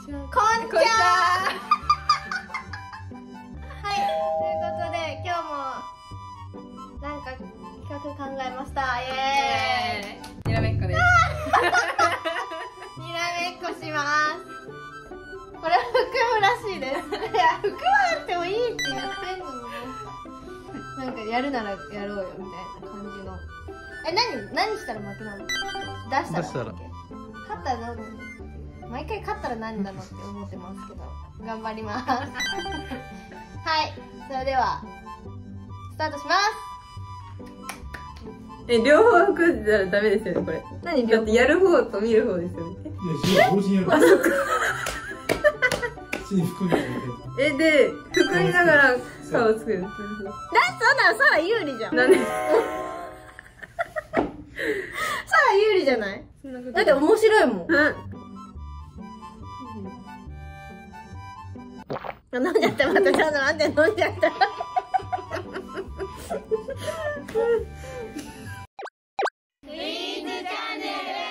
ちは。 こんちゃはい、ということで今日もなんか企画考えました。イエーイ。 にらめっこです。 にらめっこします。これは含むらしいです。いや、含まなくてもいいって言ってんのになんかやるならやろうよみたいな感じの。何したら負けなの？出したら負け。勝ったら何なの？毎回勝ったら何なのって思ってますけど頑張りますはい、それではスタートします。 両方含んでたらダメですよね、これ。 何だってやる方と見る方ですよね。 いや、同時にやる。あ、そっか。口に含んでる。 で、含みながら顔を作る。 そんなんサラ有利じゃん。 なんで？ サラ有利じゃない？だって面白いもん。飲んじゃった、またちょっと待って、飲んじゃった。クイズチャンネ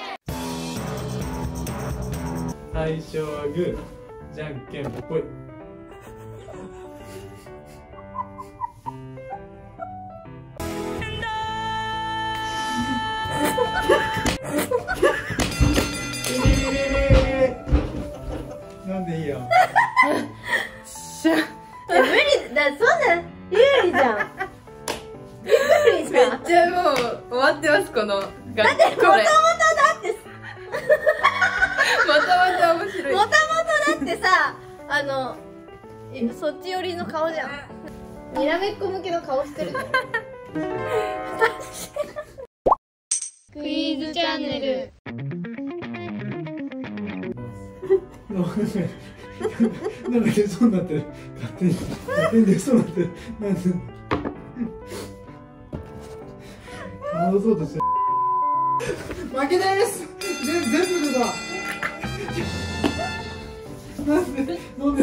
ル。 最初はグー、じゃんけんぽい。なんでいいよ。 無理だ、そんなん有利じゃん。有利じめっゃん。 ちゃもう終わってます、この。だってもともとだってもともと面白い。 もともとだってさ、そっち寄りの顔じゃん。にらめっこ向けの顔してるじゃん。クイズチャンネル。 なんか出そうになってる。勝手に出そうになってる。なんで戻そうとしてる。負けです。全部だ。なんで飲んで。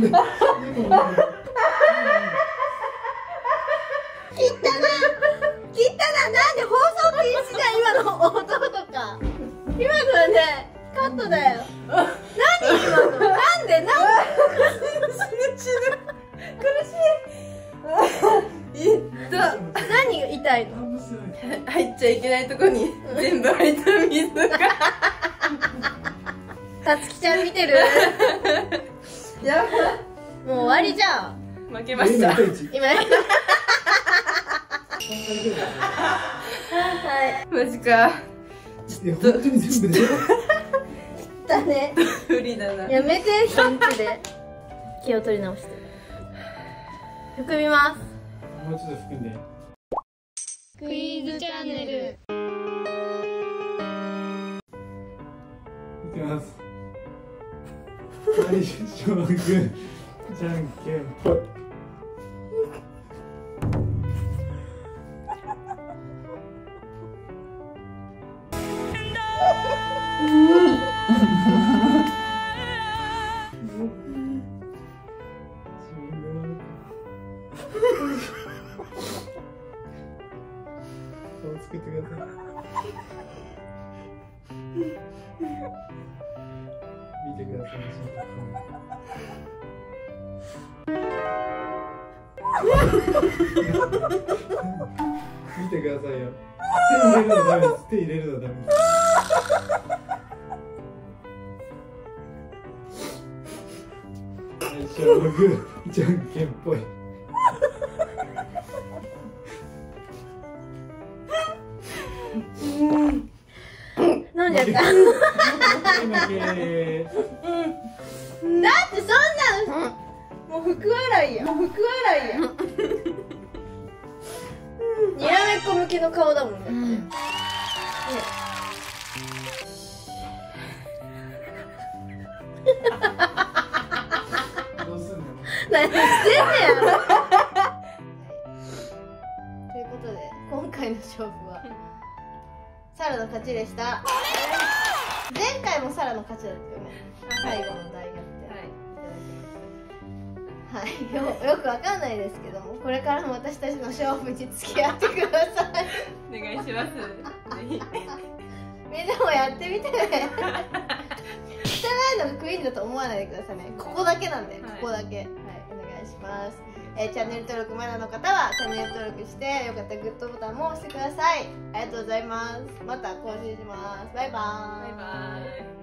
切ったな、なんで放送禁止じゃん、今の音とか。今のはね、カットだよ。何今の、なんで死ぬ。苦しい。 いった。 何が痛いの？ 入っちゃいけないとこに全部入った水が。 さつきちゃん見てる？ やばい。 もう終わりじゃん。 負けました。 今。 マジか。 いや、本当に全部で。 だね。 無理だな。 やめて、一日で。気を取り直して。含みます。 もうちょっと含んで。 クイズチャンネル。 いきます。最初はグー、じゃんけんぽい。顔作ってください。見てください。見てくださいよ。手入れるのダメです。最初はグー、じゃんけんぽい。 飲んじゃった。だってそんな、もう福笑いや。にらめっこ向けの顔だもんね。 どうすんの？ 何してんねやろ。ということで今回の勝負はサラの勝ちでした。前回もサラの勝ちだったよね。最後の大逆転。はい、よくわかんないですけども、これからも私たちの勝負に付き合ってください。 お願いします。ぜひ。 みんなもやってみてね。 ないのがクイーンだと思わないでくださいね。ここだけなんで、 はいここだけ。はい、お願いします。チャンネル登録まだの方はチャンネル登録してよかったらグッドボタンも押してください。ありがとうございます。また更新します。バイバーイ。 バイバイ。